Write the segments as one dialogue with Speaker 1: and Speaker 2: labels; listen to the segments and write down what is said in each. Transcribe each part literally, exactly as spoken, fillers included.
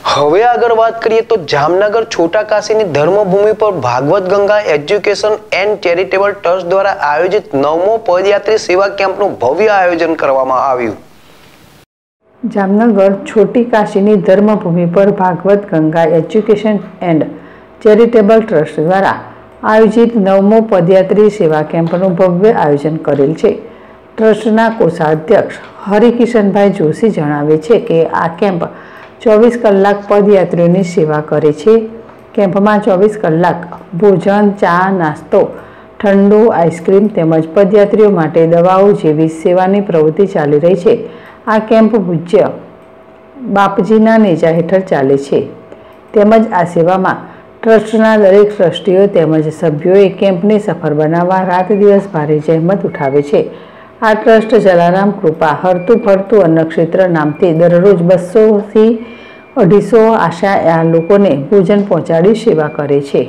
Speaker 1: હવે આગળ વાત કરીએ તો જામનગર છોટા કાશીની ધર્મભૂમિ પર Bhagwat Ganga education and charitable trust દ્વારા આયોજિત નવમો પદયાત્રી સેવા કેમ્પનું ભવ્ય આયોજન કરવામાં આવ્યું।
Speaker 2: જામનગર છોટી કાશીની ધર્મભૂમિ પર Bhagwat Ganga education and charitable trust દ્વારા આયોજિત નવમો પદયાત્રી સેવા કેમ્પનું ભવ્ય આયોજન કરેલ છે। ટ્રસ્ટના કોષાધ્યક્ષ હરિકિશનભાઈ જોશી જણાવે છે કે આ કેમ્પ ચોવીસ કલાક પદયાત્રીઓની સેવા કરે છે। કેમ્પમાં ચોવીસ કલાક ભોજન, ચા, નાસ્તો, ઠંડુ, આઈસ્ક્રીમ તેમજ પદયાત્રીઓ માટે દવાઓ જેવી સેવાની પ્રવૃત્તિ ચાલી રહી છે। આ કેમ્પ પૂજ્ય બાપજીના નેજા હેઠળ ચાલે છે તેમજ આ સેવામાં ટ્રસ્ટના દરેક ટ્રસ્ટીઓ તેમજ સભ્યોએ કેમ્પને સફળ બનાવવા રાત દિવસ ભારે જહેમત ઉઠાવે છે। આ ટ્રસ્ટ જલારામ કૃપા હરતું ફરતું અન્નક્ષેત્ર નામથી દરરોજ બસોથી અઢીસો આશા લોકોને ભોજન પહોંચાડી સેવા કરે છે।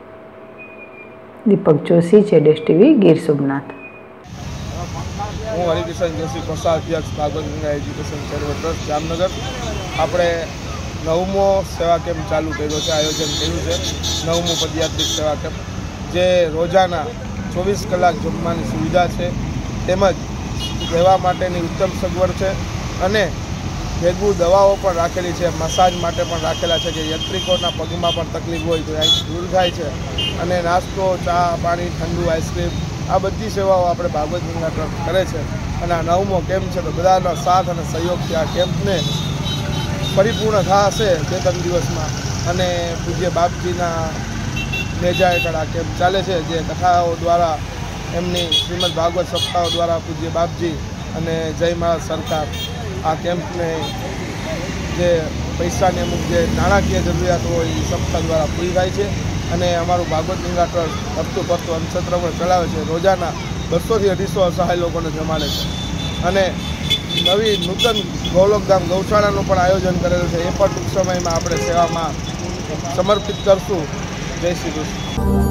Speaker 2: દીપક જોશી, જેડેશ ટીવી, ગીર સોમનાથ।
Speaker 3: હું હરિકિશન જોશી, કોષાધ્યક્ષ Bhagwat Ganga education charitable trust Jamnagar. આપણે નવમો સેવા કેમ્પ ચાલુ કર્યો છે, આયોજન કર્યું છે નવમો પદયાત્રી સેવા કેમ્પ, જે રોજાના ચોવીસ કલાક જમવાની સુવિધા છે તેમજ રહેવા માટેની ઉત્તમ સગવડ છે અને ભેગું દવાઓ પણ રાખેલી છે, મસાજ માટે પણ રાખેલા છે કે યાત્રિકોના પગમાં પણ તકલીફ હોય તો અહીં દૂર થાય છે અને નાસ્તો, ચા, પાણી, ઠંડુ, આઈસ્ક્રીમ આ બધી સેવાઓ આપણે ભાગવત ગંગા ટ્રસ્ટ કરે છે અને આ નવમો કેમ્પ છે તો બધાનો સાથ અને સહયોગથી આ કેમ્પને પરિપૂર્ણ થશે બે ત્રણ દિવસમાં અને પૂજ્ય બાપજીના નેજા હેઠળ આ કેમ્પ ચાલે છે, જે કથાઓ દ્વારા એમની શ્રીમદ ભાગવત સપ્તાહો દ્વારા પૂજ્ય બાપજી અને જય મહારાજ સરકાર આ કેમ્પને જે પૈસાની અમુક જે નાણાકીય જરૂરિયાત હોય એ સપ્તાહ દ્વારા પૂરી થાય છે અને અમારું ભાગવત ગંગા ટ્રસ્ટ હરતું ફરતું અન્નક્ષેત્ર પણ ચલાવે છે। રોજાના બસોથી અઢીસો અસહાય લોકોને જમાડે છે અને નવી નૂતન ગૌલોકધામ ગૌશાળાનું પણ આયોજન કરેલું છે, એ પણ ટૂંક સમયમાં આપણે સેવામાં સમર્પિત કરશું। જય શ્રી કૃષ્ણ।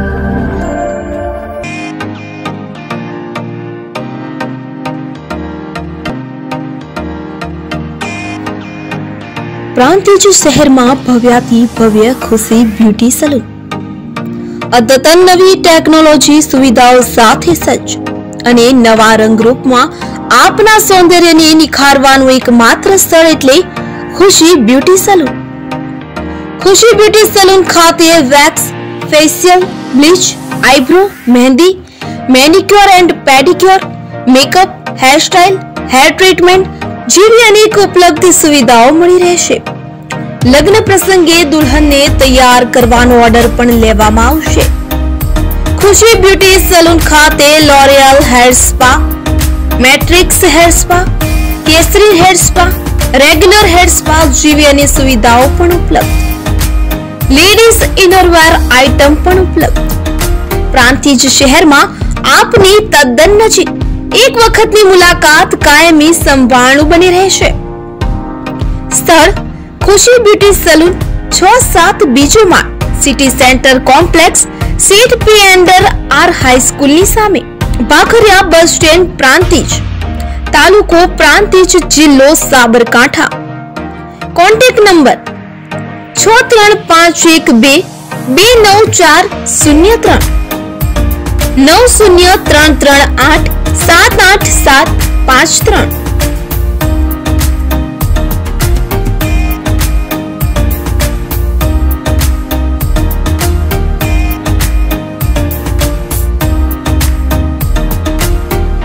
Speaker 4: પ્રાંતિજ શહેરમાં ભવ્યાથી ભવ્ય ખુશી બ્યુટી સલૂન અદ્યતન નવી ટેકનોલોજી સુવિધાઓ સાથે સજ્જ અને નવા રંગરૂપમાં આપના સૌંદર્યને નિખારવાનું એકમાત્ર સ્થળ એટલે Khushi beauty salon. Khushi beauty salon ખાતે wax, facial, bleach, eyebrow, mehndi, manicure and pedicure, makeup, hairstyle, hair treatment જેવી અનેક ઉપલબ્ધ સુવિધાઓ મળી રહેશે। લગ્ન પ્રસંગે દુલ્હનને તૈયાર કરવાનો ઓર્ડર પણ લેવામાં આવશે। ખુશી બ્યુટી સલૂન ખાતે L'Oreal hair spa, Matrix hair spa, કેસરી hair spa, regular hair spa જેવી અનેક સુવિધાઓ પણ ઉપલબ્ધ। લેડીઝ ઇનરવેર આઇટમ પણ ઉપલબ્ધ। પ્રાંતિજ શહેરમાં આપની તદ્દન નજીક એક વખતની મુલાકાત કાયમી સંભાળનું બની રહેશે। સ્થળ ખુશી બ્યુટી સલૂન, છ સાત બીજો માળ, સિટી સેન્ટર કોમ્પ્લેક્સ, સીટ પી અંડર આર હાઈસ્કૂલની સામે, ભાખરિયા બસ સ્ટેન્ડ, પ્રાંતિજ, તાલુકો પ્રાંતિજ, જિલ્લો સાબરકાંઠા। કોન્ટેક્ટ નંબર છ ત્રણ પાંચ એક બે બે નવ ચાર શૂન્ય ત્રણ નવ શૂન્ય ત્રણ ત્રણ આઠ સાત આઠ સાત પાંચ ત્રણ।